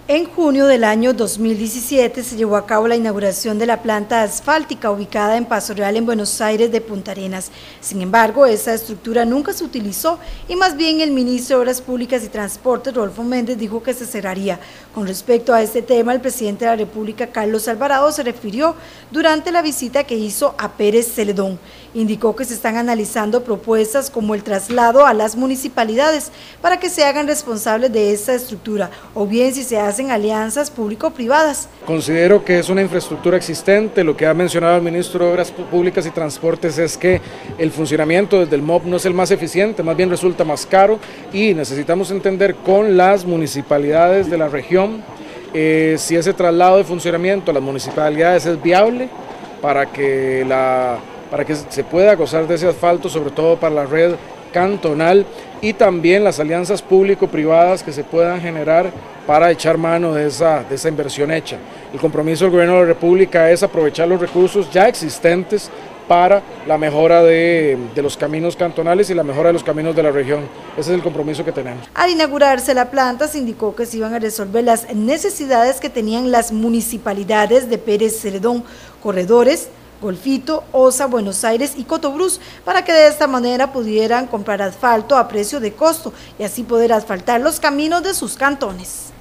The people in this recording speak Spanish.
En junio del año 2017 se llevó a cabo la inauguración de la planta asfáltica ubicada en Paso Real, en Buenos Aires de Punta Arenas. Sin embargo, esa estructura nunca se utilizó y más bien el ministro de Obras Públicas y Transportes, Rodolfo Méndez, dijo que se cerraría. Con respecto a este tema, el presidente de la República, Carlos Alvarado, se refirió durante la visita que hizo a Pérez Celedón. Indicó que se están analizando propuestas como el traslado a las municipalidades para que se hagan responsables de esta estructura, o bien si se hacen alianzas público-privadas. Considero que es una infraestructura existente. Lo que ha mencionado el ministro de Obras Públicas y Transportes es que el funcionamiento desde el MOP no es el más eficiente, más bien resulta más caro, y necesitamos entender con las municipalidades de la región si ese traslado de funcionamiento a las municipalidades es viable para que se pueda gozar de ese asfalto, sobre todo para la red cantonal, y también las alianzas público-privadas que se puedan generar para echar mano de esa inversión hecha. El compromiso del Gobierno de la República es aprovechar los recursos ya existentes para la mejora de los caminos cantonales y la mejora de los caminos de la región. Ese es el compromiso que tenemos. Al inaugurarse la planta, se indicó que se iban a resolver las necesidades que tenían las municipalidades de Pérez Celedón, Corredores, Golfito, Osa, Buenos Aires y Cotobruz, para que de esta manera pudieran comprar asfalto a precio de costo y así poder asfaltar los caminos de sus cantones.